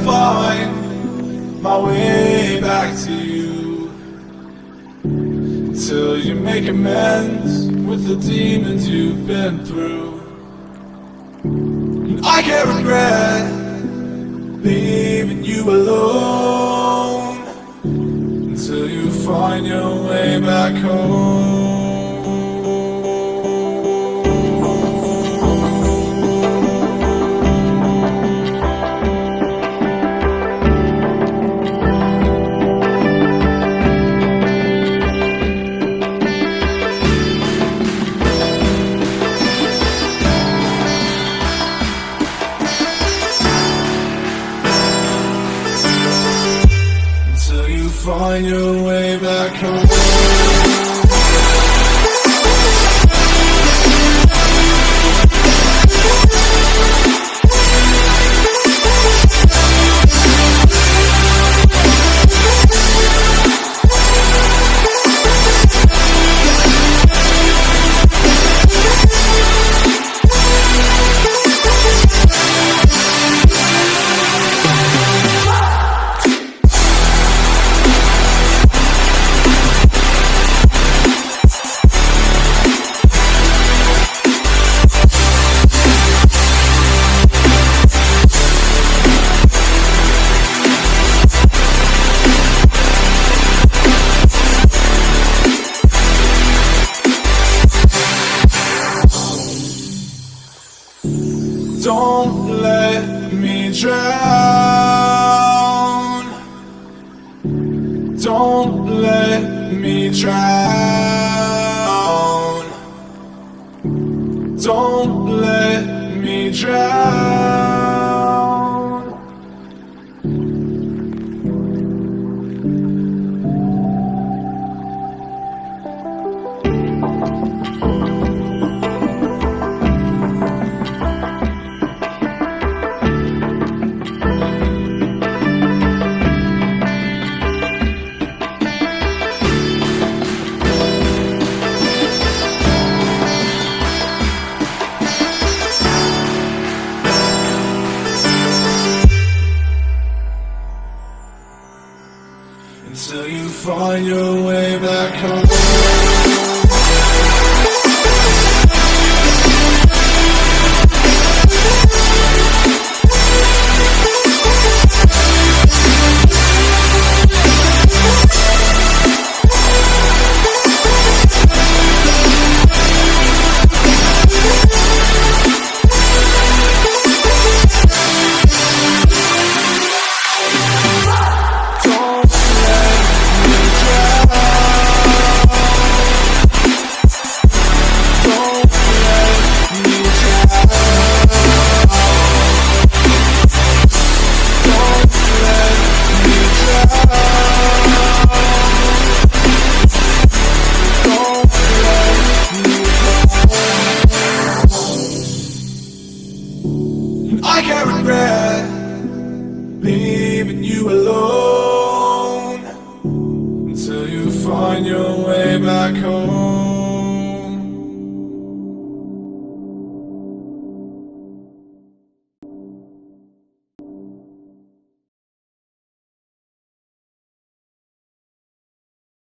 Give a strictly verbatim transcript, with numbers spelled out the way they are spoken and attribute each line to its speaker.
Speaker 1: find my way back to you, until you make amends with the demons you've been through. And I can't regret leaving you alone, until you find your way back home. Find your way back home. Don't let me drown. Don't let me drown. Don't let me drown. Until you find your way back home. I can't regret leaving you alone, until you find your way back home.